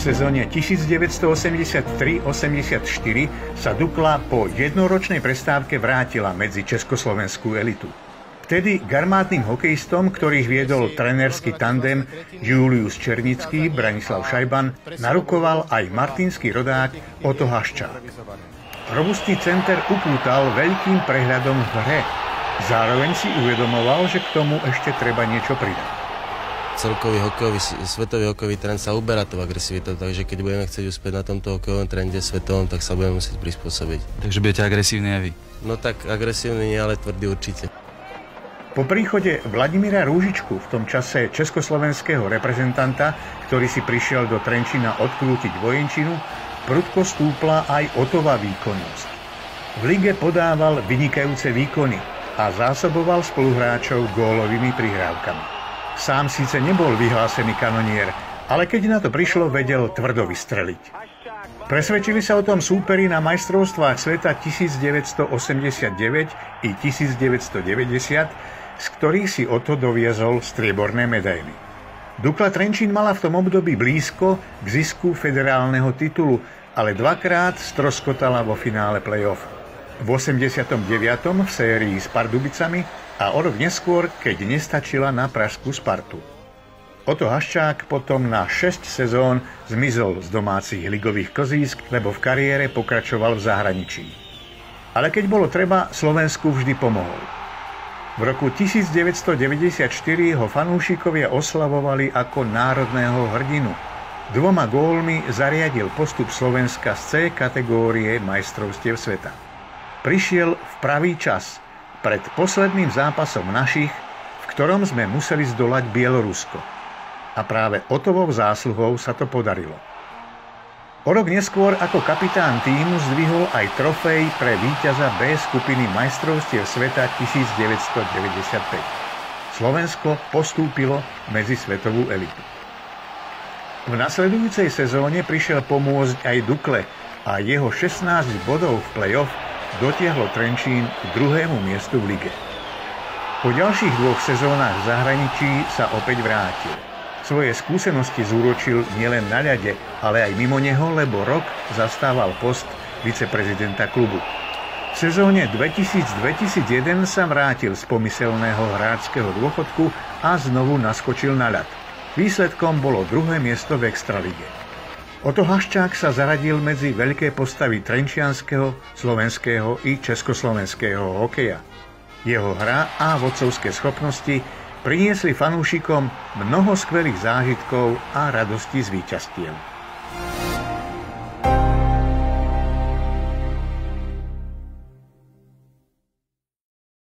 sezóne 1983-84 sa Dukla po jednoročnej prestávke vrátila medzi československú elitu. Vtedy k armádnym hokejistom, ktorých viedol trénerský tandem Julius Černický, Branislav Šajban, narukoval aj martinský rodák Oto Haščák. Robustný center upútal veľkým prehľadom v hre. Zároveň si uvedomoval, že k tomu ešte treba niečo pridať. Celkový svetový hokejový trend sa uberá tou agresivitou, takže keď budeme chcieť uspieť na tomto hokejovom trende svetovom, tak sa budeme musieť prispôsobiť. Takže budete agresívni aj vy? No tak agresívny nie, ale tvrdý určite. Po príchode Vladimíra Rúžičku, v tom čase československého reprezentanta, ktorý si prišiel do Trenčína odkrútiť vojenčinu, prudko stúpla aj Otova výkonnosť. V lige podával vynikajúce výkony a zásoboval spoluhráčov gólovými prihrávkami. Sám síce nebol vyhlásený kanonier, ale keď na to prišlo, vedel tvrdo vystreliť. Presvedčili sa o tom súperi na majstrovstvách sveta 1989 i 1990, z ktorých si Oto doviezol strieborné medaily. Dukla Trenčín mala v tom období blízko k zisku federálneho titulu, ale dvakrát stroskotala vo finále play-off. V 89. v sérii s Pardubicami a o rok neskôr, keď nestačila na pražskú Spartu. Oto Haščák potom na 6 sezón zmizol z domácich ligových klzísk, lebo v kariére pokračoval v zahraničí. Ale keď bolo treba, Slovensku vždy pomohol. V roku 1994 ho fanúšikovia oslavovali ako národného hrdinu. 2 gólmi zariadil postup Slovenska z C kategórie majstrovstiev sveta. Prišiel v pravý čas, pred posledným zápasom našich, v ktorom sme museli zdolať Bielorusko. A práve Otovou zásluhou sa to podarilo. O rok neskôr ako kapitán tímu zdvihol aj trofej pre víťaza B skupiny majstrovstiev sveta 1995. Slovensko postúpilo medzi svetovú elitu. V nasledujúcej sezóne prišiel pomôcť aj Dukle a jeho 16 bodov v play-off dotiahlo Trenčín k 2. miestu v lige. Po ďalších 2 sezónach v zahraničí sa opäť vrátil. Svoje skúsenosti zúročil nielen na ľade, ale aj mimo neho, lebo rok zastával post viceprezidenta klubu. V sezóne 2000-2001 sa vrátil z pomyselného hráčskeho dôchodku a znovu naskočil na ľad. Výsledkom bolo 2. miesto v extralige. Oto Haščák sa zaradil medzi veľké postavy trenčianskeho, slovenského i československého hokeja. Jeho hra a vodcovské schopnosti priniesli fanúšikom mnoho skvelých zážitkov a radosti z víťazstiev.